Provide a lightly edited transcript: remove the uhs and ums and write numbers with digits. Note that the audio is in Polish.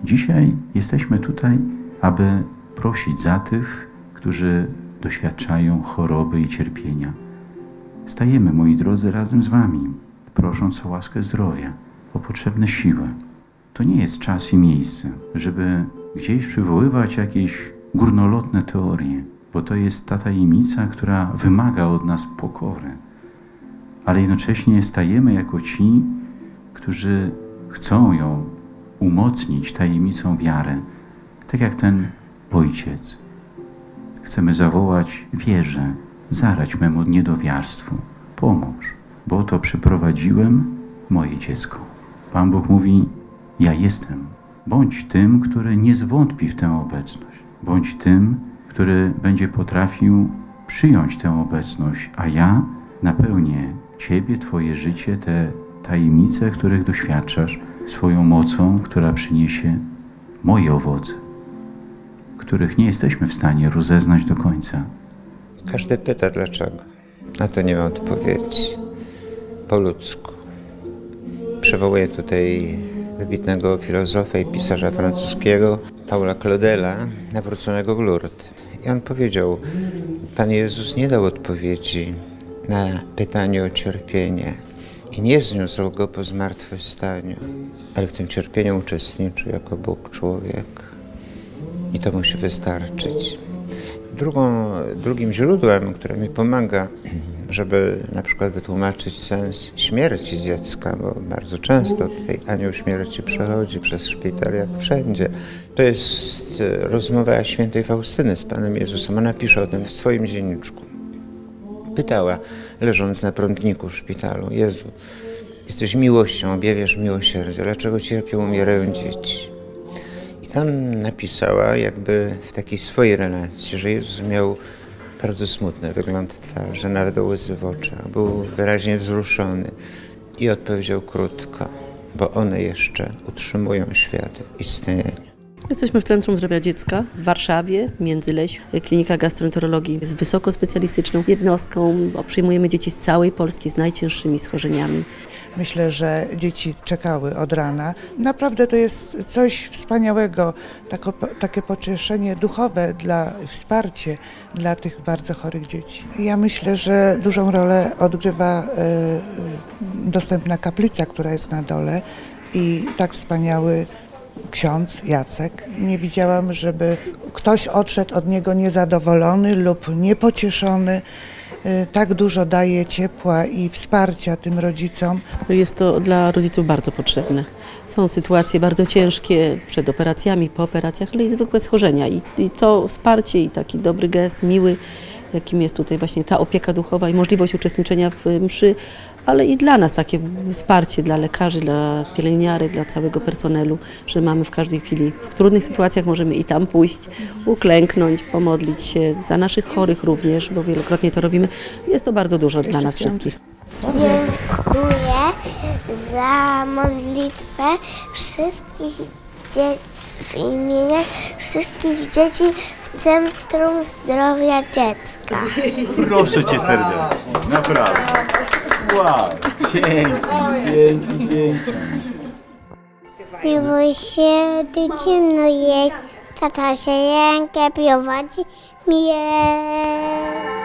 Dzisiaj jesteśmy tutaj, aby prosić za tych, którzy doświadczają choroby i cierpienia. Stajemy, moi drodzy, razem z wami, prosząc o łaskę zdrowia, o potrzebne siły. To nie jest czas i miejsce, żeby gdzieś przywoływać jakieś górnolotne teorie, bo to jest ta tajemnica, która wymaga od nas pokory. Ale jednocześnie stajemy jako ci, którzy chcą ją umocnić tajemnicą wiary, tak jak ten ojciec. Chcemy zawołać wierzę, zarać memu niedowiarstwu, pomóż, bo oto przyprowadziłem moje dziecko. Pan Bóg mówi, ja jestem. Bądź tym, który nie zwątpi w tę obecność. Bądź tym, który będzie potrafił przyjąć tę obecność, a ja napełnię Ciebie, Twoje życie, te tajemnice, których doświadczasz, swoją mocą, która przyniesie moje owoce, których nie jesteśmy w stanie rozeznać do końca. Każdy pyta dlaczego. Na to nie ma odpowiedzi. Po ludzku. Przywołuję tutaj wybitnego filozofa i pisarza francuskiego Paula Claudela, nawróconego w Lourdes. I on powiedział, Pan Jezus nie dał odpowiedzi na pytanie o cierpienie i nie zniósł go po zmartwychwstaniu, ale w tym cierpieniu uczestniczył jako Bóg, człowiek. I to musi wystarczyć. Drugim źródłem, które mi pomaga, żeby na przykład wytłumaczyć sens śmierci dziecka, bo bardzo często tutaj anioł śmierci przechodzi przez szpital jak wszędzie. To jest rozmowa świętej Faustyny z Panem Jezusem. Ona pisze o tym w swoim dzienniczku. Pytała, leżąc na prądniku w szpitalu, Jezu, jesteś miłością, objawiasz miłosierdzie, dlaczego cierpią, umierają dzieci? I tam napisała jakby w takiej swojej relacji, że Jezus miał bardzo smutny wygląd twarzy, nawet łzy w oczach. Był wyraźnie wzruszony i odpowiedział krótko, bo one jeszcze utrzymują świat w istnieniu. Jesteśmy w Centrum Zdrowia Dziecka w Warszawie, Międzyleś. Klinika gastroenterologii jest wysokospecjalistyczną jednostką, bo przyjmujemy dzieci z całej Polski z najcięższymi schorzeniami. Myślę, że dzieci czekały od rana. Naprawdę to jest coś wspaniałego, takie pocieszenie duchowe, wsparcie dla tych bardzo chorych dzieci. Ja myślę, że dużą rolę odgrywa dostępna kaplica, która jest na dole i tak wspaniały ksiądz Jacek. Nie widziałam, żeby ktoś odszedł od niego niezadowolony lub niepocieszony. Tak dużo daje ciepła i wsparcia tym rodzicom. Jest to dla rodziców bardzo potrzebne. Są sytuacje bardzo ciężkie przed operacjami, po operacjach, ale i zwykłe schorzenia. I to wsparcie i taki dobry gest, miły, jakim jest tutaj właśnie ta opieka duchowa i możliwość uczestniczenia w mszy, ale i dla nas takie wsparcie, dla lekarzy, dla pielęgniarek, dla całego personelu, że mamy w każdej chwili, w trudnych sytuacjach możemy i tam pójść, uklęknąć, pomodlić się za naszych chorych również, bo wielokrotnie to robimy. Jest to bardzo dużo dla nas wszystkich. Dziękuję za modlitwę wszystkich w imieniu wszystkich dzieci w Centrum Zdrowia Dziecka. Proszę Cię serdecznie, naprawdę. Wow, dzięki. Nie bój się, gdy ciemno jest, tata się rękę prowadzi mnie.